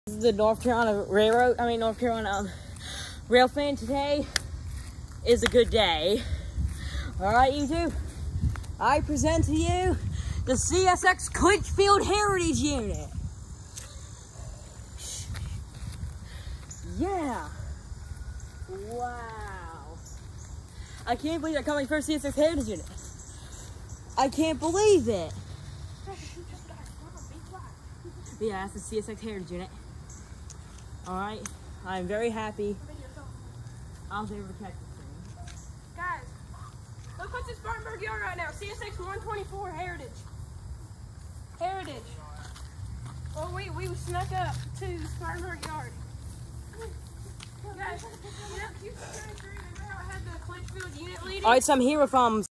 The North Carolina Rail fan. Today is a good day. All right, YouTube. I present to you the CSX Clinchfield Heritage Unit. Yeah. Wow. I can't believe they're coming for CSX Heritage Unit. I can't believe it. Yeah, that's the CSX Heritage Unit. Alright, I'm very happy I was able to catch this thing. Guys, look what's in Spartanburg Yard right now. CSX 124 Heritage. Heritage. Well, we snuck up to Spartanburg Yard. Guys, you know, Q3, remember how I had the Clinchfield unit leading? Alright, so I'm here with